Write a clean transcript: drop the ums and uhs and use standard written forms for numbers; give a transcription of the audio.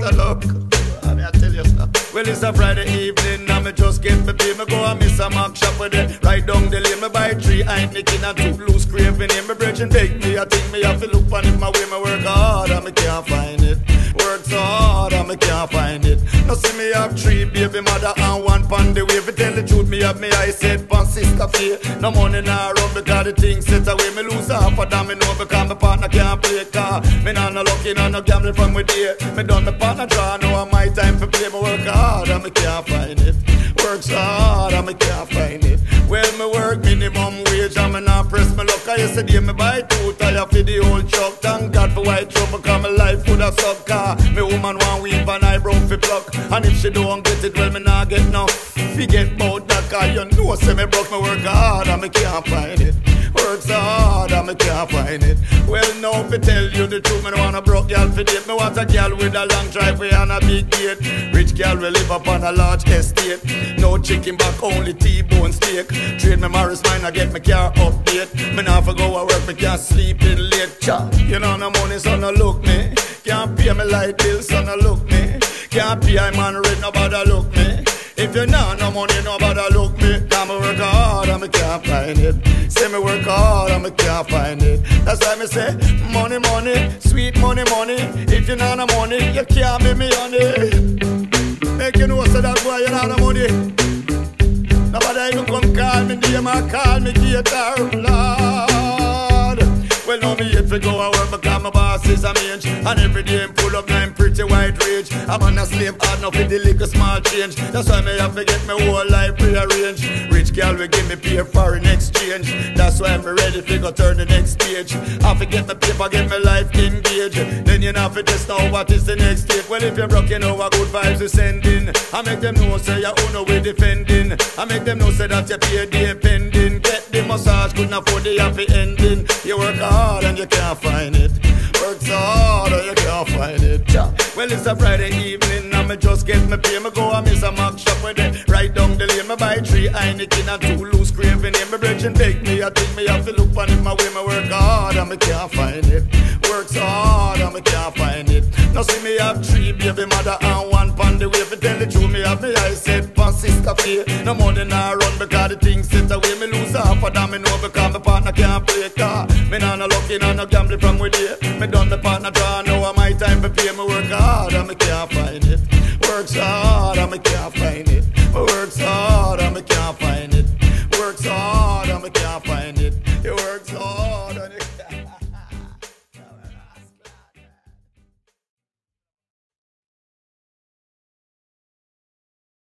better luck. I tell you so. Well, it's a Friday evening, and me just get me pay. Me go and miss a Mac shop with it. Right down the lane, me buy 3 Heineken and 2 loose craving in. Me brethren beg me, I think me have to look on it. My way, me work hard and me can't find it. Work so hard and me can't find it. Now see me have 3 baby mother and 1 pound the way. If you tell the truth, me have me I said pan sister fear. No money now run because the thing set away. Me lose half of them, me know because my partner can't play car. Me not no lucky, not no gambling from with day. Me done my partner draw, now my time for play. Me work hard and me can't find it. Work so hard and me can't find it. Well, me work minimum wage and me not press my luck. Yesterday me buy 2 tires for the old truck. Thank God for white trouble because my life would have sucked car. Me woman want weave and eyebrow fi pluck. And if she don't get it, well me not get no. Forget about that car, you know say me broke. Me work hard and me can't find it. Work so hard and me can't find it. Well, now to tell you the truth, me don't want a broke girl for date. Me want a girl with a long driveway and a big gate. Rich girl will live up on a large estate. No chicken back, only T-bone steak. Trade me Morris mine, I get my car update. Me not for go to work, me can't sleep in late. Cha, you know no money, so no look me. Can't pay me light bills, so no look me. Can't pay I man rent, nobody look me. If you know no money, nobody look me. Cause me work hard and me can't find it. Say me work hard and me can't find it. That's why me say, money, money, sweet money, money. If you know no money, you can't be me honey. Make you know so that boy you know no money. Nobody even come call me name or call me gator, Lord. Well, now me hate to go to work because my boss is a mange. And every day I'm full up, now I'm pretty white rage. I'm on a slave hard enough with the little small change. That's why me have to get my whole life rearranged. Rich girl will give me pay foreign exchange. That's why I'm ready to go turn the next page. I forget my paper, get my life engaged. Then you know to just know what is the next step. Well, if you're broke, you know what good vibes you sending. I make them know say you own no way defending. I make them know say that you pay day pending. Get the massage, couldn't afford the happy ending. You work hard and you can't find it. Work so hard and you can't find it. Well, it's a Friday evening and me just get me pay. Me go and miss a Mac shop with it. Right down the lane, me buy 3 Heineken and 2 loose craving in. Me brethren beg me, I think me have to look on it. My way, me work hard and me can't find it. Work so hard and me can't find it. Now see me have 3 baby mother and 1 pound the way. If you tell the truth, me have me I said pan sister fear. No money now run because the things set away. Me lose half of them, me know because my partner can't play car. Me not no lucky, not no gambling from with here. Me done my partner draw, now my time to pay. Me work hard and me can't find it. Work so hard and me can't find it. Me work so hard and me can't find it. Work so hard and me can't find it.